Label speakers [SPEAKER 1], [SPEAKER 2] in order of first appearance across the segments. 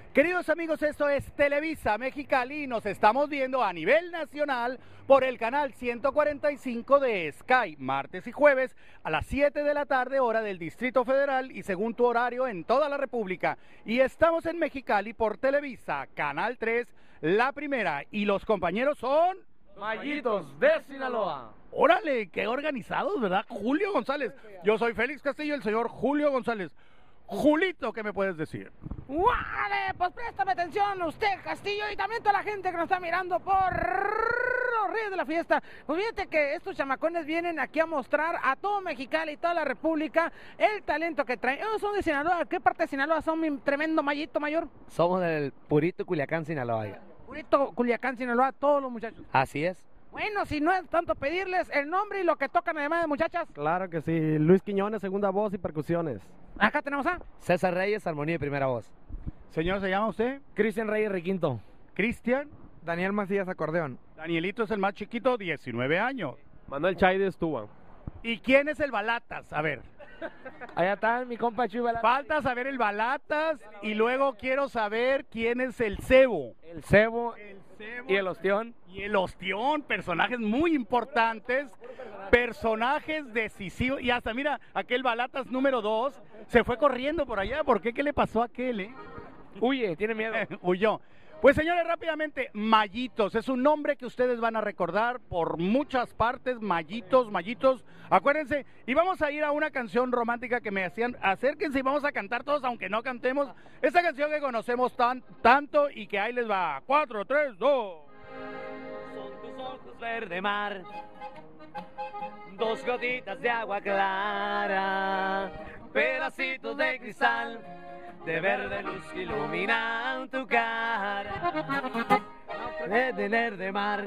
[SPEAKER 1] Queridos amigos, esto es Televisa Mexicali. Nos estamos viendo a nivel nacional por el canal 145 de Sky, martes y jueves a las 7 de la tarde, hora del Distrito Federal, y según tu horario en toda la República. Y estamos en Mexicali por Televisa, Canal 3, La Primera. Y los compañeros son...
[SPEAKER 2] Mayitos de Sinaloa.
[SPEAKER 1] Órale, qué organizados, ¿verdad? Julio González. Yo soy Félix Castillo, el señor Julio González. Julito, ¿qué me puedes decir?
[SPEAKER 3] ¡Vale! Pues préstame atención usted, Castillo, y también toda la gente que nos está mirando por los Reyes de la Fiesta. Pues fíjate que estos chamacones vienen aquí a mostrar a todo Mexicali y toda la República el talento que traen. Ellos son de Sinaloa. ¿Qué parte de Sinaloa son, mi tremendo Mayito mayor?
[SPEAKER 2] Somos del Purito Culiacán, Sinaloa.
[SPEAKER 3] Purito, Culiacán, Sinaloa, todos los muchachos.
[SPEAKER 2] Así es.
[SPEAKER 3] Bueno, si no es tanto pedirles el nombre y lo que tocan además de muchachas.
[SPEAKER 4] Claro que sí, Luis Quiñones, segunda voz y percusiones.
[SPEAKER 3] Acá tenemos a...
[SPEAKER 2] César Reyes, armonía y primera voz.
[SPEAKER 1] Señor, ¿se llama usted?
[SPEAKER 4] Cristian Reyes Requinto.
[SPEAKER 1] Cristian.
[SPEAKER 4] Daniel Macías, acordeón.
[SPEAKER 1] Danielito es el más chiquito, 19 años.
[SPEAKER 4] Manuel Chay de Estuba.
[SPEAKER 1] ¿Y quién es el Balatas? A ver.
[SPEAKER 2] Allá está mi compa Chuy Balatas.
[SPEAKER 1] Falta saber el Balatas y luego quiero saber quién es el Cebo.
[SPEAKER 2] El Cebo
[SPEAKER 1] Cebo
[SPEAKER 2] y el Ostión.
[SPEAKER 1] y el Ostión, personajes muy importantes, personajes decisivos. Y hasta mira, aquel Balatas número 2 se fue corriendo por allá. ¿Por qué? ¿Qué le pasó a aquel,
[SPEAKER 2] Huye, tiene miedo.
[SPEAKER 1] Huyó. Pues señores, rápidamente, Mayitos, es un nombre que ustedes van a recordar por muchas partes, Mayitos, Mayitos, acuérdense, y vamos a ir a una canción romántica que me hacían, acérquense y vamos a cantar todos, aunque no cantemos, esta canción que conocemos tanto y que ahí les va, 4, 3, 2.
[SPEAKER 2] Son tus ojos verde mar, dos gotitas de agua clara, pedacitos de cristal, de verde luz que iluminan tu cara, de tener de mar,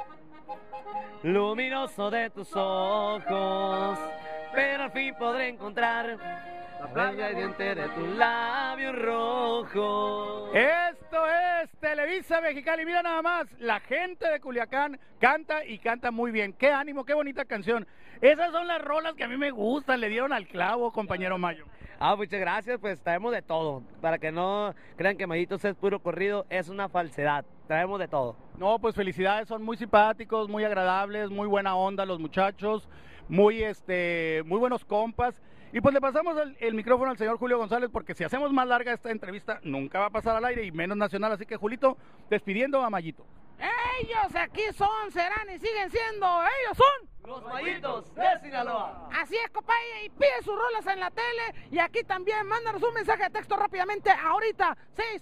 [SPEAKER 2] luminoso de tus ojos, pero al fin podré encontrar la playa y diente de tu labio rojo.
[SPEAKER 1] Esto es Televisa Mexicali, mira nada más, la gente de Culiacán canta y canta muy bien, qué ánimo, qué bonita canción. Esas son las rolas que a mí me gustan, le dieron al clavo, compañero Mayo.
[SPEAKER 2] Muchas gracias, pues traemos de todo, para que no crean que Mayitos es puro corrido, es una falsedad, traemos de todo.
[SPEAKER 1] No, pues felicidades, son muy simpáticos, muy agradables, muy buena onda los muchachos, muy buenos compas. Y pues le pasamos el micrófono al señor Julio González, porque si hacemos más larga esta entrevista, nunca va a pasar al aire y menos nacional. Así que, Julito, despidiendo a Mayito.
[SPEAKER 3] Ellos aquí son, serán y siguen siendo, ellos son
[SPEAKER 2] Los Mayitos de Sinaloa.
[SPEAKER 3] Así es, compadre, y pide sus rolas en la tele. Y aquí también, mándanos un mensaje de texto rápidamente ahorita,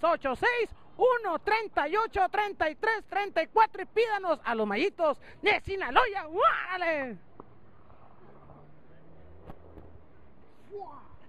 [SPEAKER 3] 686-138-3334, y pídanos a los Mayitos de Sinaloa. ¡Órale!